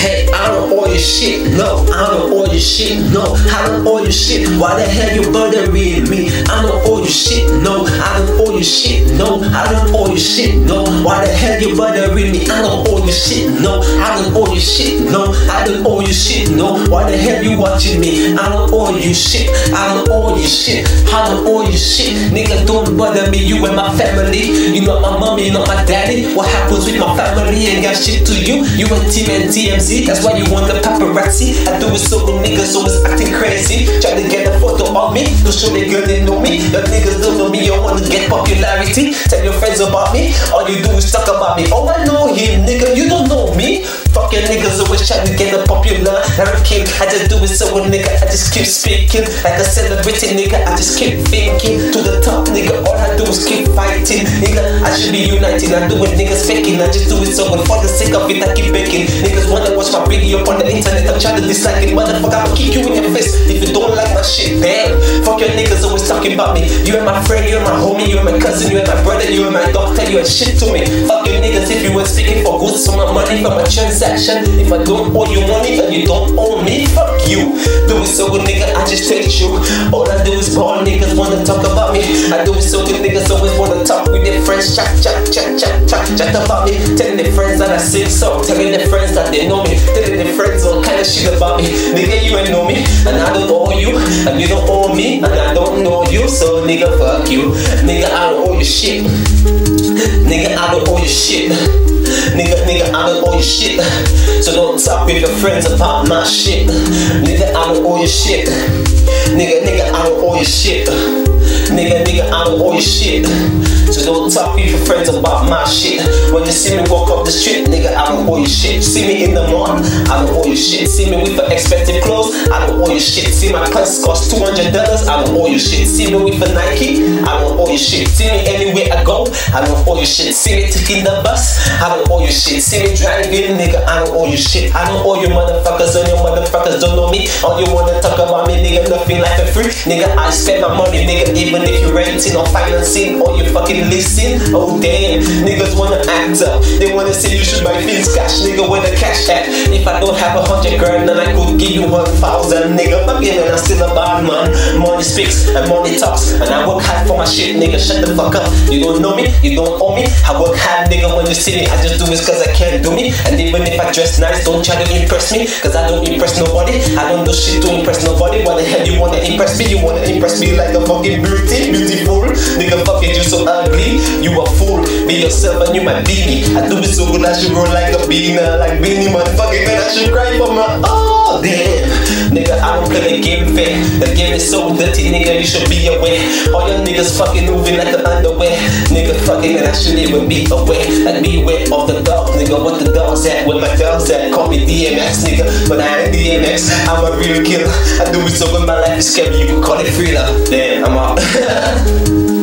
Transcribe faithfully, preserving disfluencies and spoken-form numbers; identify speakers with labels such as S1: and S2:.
S1: Hey, I don't owe you shit, no, I don't owe you shit, no, I don't owe you shit. Why the hell you bothering me? I don't owe you shit, no, I don't owe you shit, no, I don't owe you shit, no. Why the hell you bothering me? I don't owe you shit, no, I don't owe you shit, no, I don't owe you shit, no. Why the hell you watching me? I don't owe you shit, I don't owe you shit, I don't owe you shit. Nigga, don't bother me, you and my family. You not my mommy, you not my daddy. What happens with my family ain't got shit to you. You and Team and T M Z, that's why you want the paparazzi. I do it so good, niggas always acting crazy. Try to get a photo of me, to show the girl they know me. Your niggas don't know me, you wanna get popularity. Tell your friends about me, all you do is talk about me. Oh, I know him, nigga, you don't know me. Fuck your niggas always try to get a popular. I'm a king, I just do it so good, nigga. I just keep speaking like a celebrity, nigga. I just keep thinking to the top, nigga. All I do is keep fighting, nigga. I should be united. I do it, niggas faking. I just do it so good for the sake of it. I keep baking. Niggas wanna watch my video on the internet. I'm trying to dislike it, motherfucker. I'll kick you in your face if you don't like my shit. Damn, fuck your niggas always talking about me. You and my friend, you and my homie, you and my cousin, you and my brother, you and my doctor, you and shit to me. Fuck your niggas if you were speaking for goods for my money, for my transaction. If I don't owe you money and you don't owe me, fuck you. Do it so good, nigga, I just take you. All I do is ball, niggas wanna talk about me. I do it so good, niggas always wanna talk with their friends. Chat, chat, chat, chat, chat, chat about me. Telling their friends that I sing song. Telling their friends that they know me. Telling their friends all kind of shit about me. Nigga, you ain't know me, and I don't owe you. And you don't owe me, and I don't know you. So nigga, fuck you. Nigga, I don't owe you shit. Nigga, I don't owe you shit. Nigga, nigga, I don't owe you shit. So don't talk with your friends about my shit. Nigga, I don't owe you shit. Nigga, nigga, I don't owe you shit. Nigga, nigga, I don't owe you shit. So don't talk with your friends about my shit. When you see me walk up the street, nigga, I don't owe you shit. See me in the mall, I don't owe you shit. See me with the expensive clothes, I don't owe you shit. See my pants cost two hundred dollars, I don't owe you shit. See me with the Nike, I don't owe you shit. See me anywhere I go, I don't owe you shit. See me taking the bus, I don't owe you shit. See me driving, nigga, I don't owe you shit. I don't owe you motherfuckers, and you motherfuckers don't know me. All you wanna talk about me, nigga, nothing like a free. Nigga, I spend my money, nigga, even if you're renting or financing or you fucking leasing. Oh damn, niggas wanna act up. They wanna say you should buy things cash, nigga, where the cash at? If I don't have a hundred grand, then I could give you one thousand, nigga. Fuck it, man, I'm still a bad man. Money speaks and money talks, and I work hard for my shit, nigga. Shut the fuck up. You don't know me, you don't owe me. I work hard, nigga. When you see me, I just do it cause I can't do me. And even if I dress nice, don't try to impress me, cause I don't impress nobody. I don't do shit to impress nobody. Why the hell you wanna impress me? You wanna impress me like a fucking beauty, beautiful. Nigga, fucking you so ugly. You a fool. Be yourself and you might be me. I do it so good I should roll like a beaner, like Beanie motherfucking man. I should cry for my oh damn. Nigga, I don't play the game fair. The game is so dirty, nigga, you should be aware. All your niggas fucking moving like an underwear. Nigga, fucking and I should even be aware. Like beware of the dogs, nigga. What the dogs at? Where my dogs at? Call me D M X, nigga. But I ain't D M X, I'm a real killer. I do it so good my life is scary. You could call it thriller. Damn, I'm out.